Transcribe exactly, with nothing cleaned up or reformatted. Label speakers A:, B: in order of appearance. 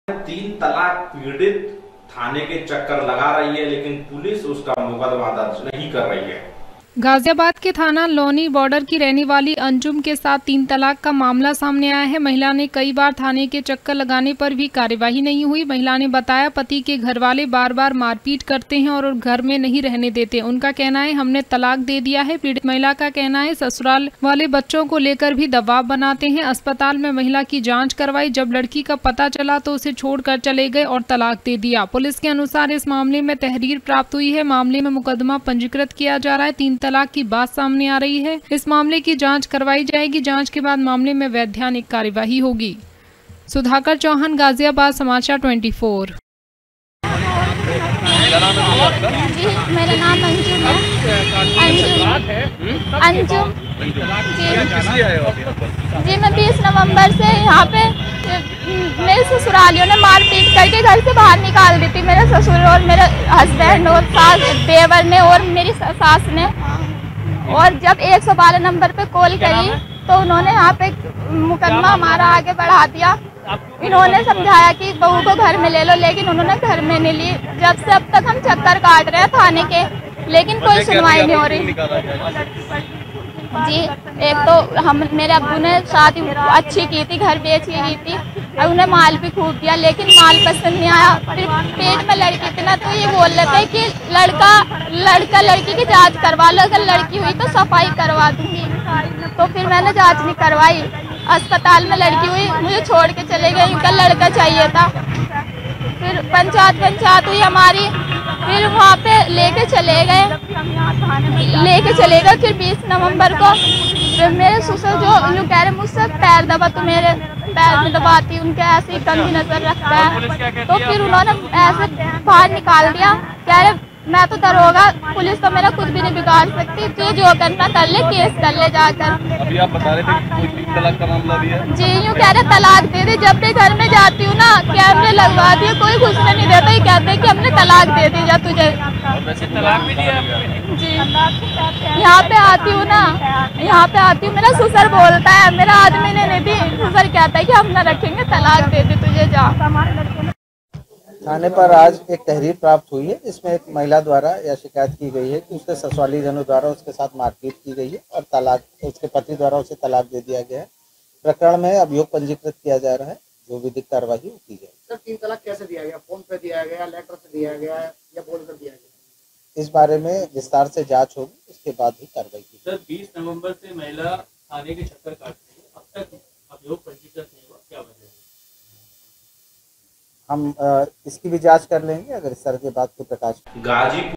A: तीन तलाक पीड़ित थाने के चक्कर लगा रही है, लेकिन पुलिस उसका मुकदमा दर्ज नहीं कर रही है।
B: गाजियाबाद के थाना लोनी बॉर्डर की रहने वाली अंजुम के साथ तीन तलाक का मामला सामने आया है। महिला ने कई बार थाने के चक्कर लगाने पर भी कार्यवाही नहीं हुई। महिला ने बताया पति के घर वाले बार बार मारपीट करते हैं और घर में नहीं रहने देते। उनका कहना है हमने तलाक दे दिया है। पीड़ित महिला का कहना है ससुराल वाले बच्चों को लेकर भी दबाव बनाते हैं। अस्पताल में महिला की जाँच करवाई, जब लड़की का पता चला तो उसे छोड़कर चले गए और तलाक दे दिया। पुलिस के अनुसार इस मामले में तहरीर प्राप्त हुई है। मामले में मुकदमा पंजीकृत किया जा रहा है। तीन तलाक की बात सामने आ रही है। इस मामले की जांच करवाई जाएगी। जांच के बाद मामले में वैधानिक कार्यवाही होगी। सुधाकर चौहान, गाजियाबाद समाचार चौबीस।
C: जी मेरा नाम अंजुम है। अंजुम जी जी मैं बीस नवंबर से यहाँ पे मेरे ससुरालियों ने मारपीट करके घर से बाहर निकाल दी थी। मेरे ससुर और मेरे हस्बैंड और सास देवर ने और मेरी सास ने। और जब एक सौ बारह नंबर पे कॉल करी तो उन्होंने यहाँ पे मुकदमा हमारा आगे बढ़ा दिया। इन्होंने समझाया कि बहू को घर में ले लो, लेकिन उन्होंने घर में नहीं ली। जब से अब तक हम चक्कर काट रहे हैं थाने के, लेकिन कोई सुनवाई नहीं हो रही। जी एक तो हम मेरे अब्बू ने शादी अच्छी की थी, घर बेच के की थी, और उन्हें माल भी खूब दिया, लेकिन माल पसंद नहीं आया। फिर पेट में लड़की थी ना, तो ये बोल रहे थे कि लड़का लड़का लड़की की जांच करवा लो, अगर लड़की हुई तो सफाई करवा दूंगी। तो फिर मैंने जांच नहीं करवाई। अस्पताल में लड़की हुई, मुझे छोड़ के चले गए। उनका लड़का चाहिए था। फिर पंचायत पंचायत हुई हमारी, फिर वहाँ पे लेके चले गए लेके चले गए फिर बीस नवंबर को फिर मेरे ससुर जो यूँ कह रहे मुझसे पैर दबा, तो मेरे पैर में दबाती, उनके ऐसे ही गंदी नजर रखता है। तो फिर उन्होंने ऐसे बाहर निकाल दिया। कह रहे मैं तो दरोगा, पुलिस तो मेरा कुछ भी नहीं बिगाड़ सकती, तो जो करना कर ले, केस कर ले जाकर।
D: अभी आप बता रहे थे कि कोई तीन तलाक का मामला भी है।
C: जी यूँ कह रहे तलाक दे दी। जब भी घर में जाती हूँ ना, कैमरे लगवा दिए, कोई घुसने नहीं देता। ये कहते हैं कि हमने तलाक दे दी जा तुझे।
D: वैसे तलाक भी दिया
C: जी यहाँ पे आती हूँ ना, यहाँ पे आती हूँ, मेरा ससुर बोलता है, मेरा आदमी ने नहीं दी, ससुर कहता है कि हम न रखेंगे, तलाक दे दी तुझे, जा।
E: थाने पर आज एक तहरीर प्राप्त हुई है, जिसमें एक महिला द्वारा यह शिकायत की गई है कि उसके ससुराली जनों द्वारा उसके साथ मारपीट की गई है और तलाक उसके पति द्वारा उसे तलाक दे दिया गया है। प्रकरण में अभियोग पंजीकृत किया जा रहा है, जो विधिक कार्यवाही की जाए।
F: सर तीन तलाक कैसे दिया गया? फोन पे दिया गया, लेटर से दिया गया या बोल कर दिया गया?
E: इस बारे में विस्तार से जांच होगी, उसके बाद ही कार्रवाई की।
D: सर बीस नवंबर से महिला थाने के चक्कर काट रही है, अब तक अभियोग पंजीकृत नहीं हुआ, क्या वजह है?
E: हम आ, इसकी भी जांच कर लेंगे, अगर इस तरह की बात को प्रकाश
A: गाजीपुर